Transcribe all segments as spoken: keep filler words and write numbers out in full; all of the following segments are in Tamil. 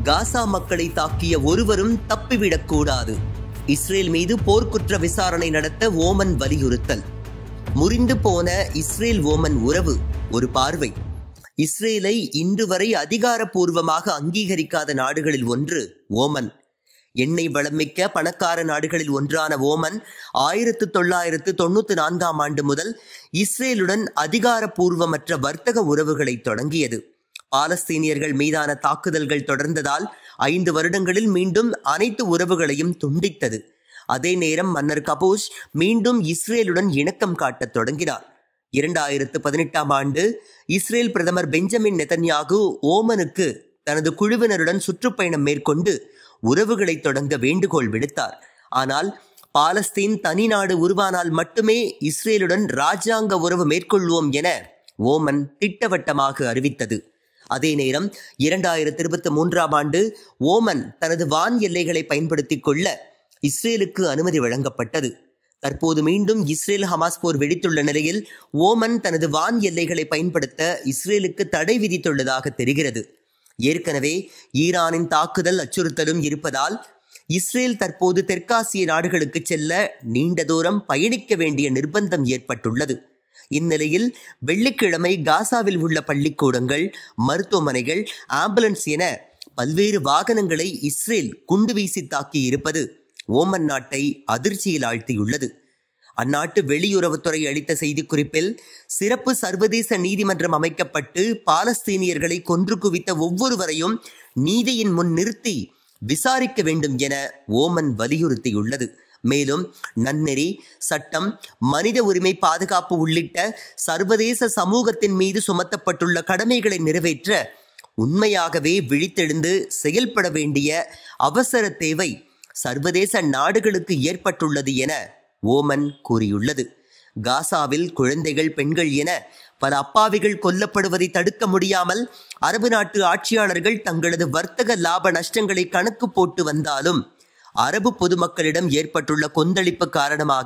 காசா மக்களை தாக்கிய ஒருவரும் தப்பிவிடக்கூடாது. இஸ்ரேல் மீது போர்க்குற்ற விசாரணை நடத்த ஓமன் வலியுறுத்தல். முறிந்து போன இஸ்ரேல் ஓமன் உறவு ஒரு பார்வை. இஸ்ரேலை இன்று வரை அதிகாரப்பூர்வமாக அங்கீகரிக்காத நாடுகளில் ஒன்று ஓமன். எண்ணெய் வளமிக்க பணக்கார நாடுகளில் ஒன்றான ஓமன் ஆயிரத்து தொள்ளாயிரத்து தொண்ணூத்தி நான்காம் ஆண்டு முதல் இஸ்ரேலுடன் அதிகாரப்பூர்வமற்ற வர்த்தக உறவுகளை தொடங்கியது. பாலஸ்தீனியர்கள் மீதான தாக்குதல்கள் தொடர்ந்ததால் ஐந்து வருடங்களில் மீண்டும் அனைத்து உறவுகளையும் துண்டித்தது. அதே நேரம் மன்னர் கபூஷ் மீண்டும் இஸ்ரேலுடன் இணக்கம் காட்டத் தொடங்கினார். இரண்டாயிரத்து பதினெட்டாம் ஆண்டு இஸ்ரேல் பிரதமர் பெஞ்சமின் நெதன்யாகு ஓமனுக்கு தனது குழுவினருடன் சுற்றுப்பயணம் மேற்கொண்டு உறவுகளை தொடங்க வேண்டுகோள் விடுத்தார். ஆனால் பாலஸ்தீன் தனி நாடு உருவானால் மட்டுமே இஸ்ரேலுடன் இராஜாங்க உறவு மேற்கொள்வோம் என ஓமன் திட்டவட்டமாக அறிவித்தது. அதே நேரம் இரண்டாயிரத்தி இருபத்தி மூன்றாம் ஆண்டு ஓமன் தனது வான் எல்லைகளை பயன்படுத்திக் கொள்ள இஸ்ரேலுக்கு அனுமதி வழங்கப்பட்டது. தற்போது மீண்டும் இஸ்ரேல் ஹமாஸ் போர் வெடித்துள்ள நிலையில் ஓமன் தனது வான் எல்லைகளை பயன்படுத்த இஸ்ரேலுக்கு தடை விதித்துள்ளதாக தெரிகிறது. ஏற்கனவே ஈரானின் தாக்குதல் அச்சுறுத்தலும் இருப்பதால் இஸ்ரேல் தற்போது தெற்காசிய நாடுகளுக்கு செல்ல நீண்ட தூரம் பயணிக்க வேண்டிய நிர்பந்தம் ஏற்பட்டுள்ளது. இந்நிலையில் வெள்ளிக்கிழமை காசாவில் உள்ள பள்ளிக்கூடங்கள், மருத்துவமனைகள், ஆம்புலன்ஸ் என பல்வேறு வாகனங்களை இஸ்ரேல் குண்டு வீசி தாக்கி இருப்பது ஓமன் நாட்டை அதிர்ச்சியில் ஆழ்த்தியுள்ளது. அந்நாட்டு வெளியுறவுத்துறை அளித்த செய்திக்குறிப்பில், சிறப்பு சர்வதேச நீதிமன்றம் அமைக்கப்பட்டு பாலஸ்தீனியர்களை கொன்று குவித்த ஒவ்வொருவரையும் நீதியின் முன் நிறுத்தி விசாரிக்க வேண்டும் என ஓமன் வலியுறுத்தியுள்ளது. மேலும் நன்னெறி, சட்டம், மனித உரிமை பாதுகாப்பு உள்ளிட்ட சர்வதேச சமூகத்தின் மீது சுமத்தப்பட்டுள்ள கடமைகளை நிறைவேற்ற உண்மையாகவே விழித்தெழுந்து செயல்பட வேண்டிய அவசர தேவை சர்வதேச நாடுகளுக்கு ஏற்பட்டுள்ளது என ஓமன் கூறியுள்ளது. காசாவில் குழந்தைகள், பெண்கள் என பல அப்பாவிகள் கொல்லப்படுவதை தடுக்க முடியாமல் அரபு நாட்டு ஆட்சியாளர்கள் தங்களது வர்த்தக லாப நஷ்டங்களை கணக்கு போட்டு வந்தாலும் அரபு பொதுமக்களிடம் ஏற்பட்டுள்ள கொந்தளிப்பு காரணமாக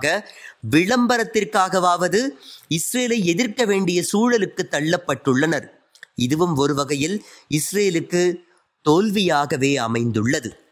விளம்பரத்திற்காகவாவது இஸ்ரேலை எதிர்க்க வேண்டிய சூழலுக்கு தள்ளப்பட்டுள்ளனர். இதுவும் ஒரு வகையில் இஸ்ரேலுக்கு தோல்வியாகவே அமைந்துள்ளது.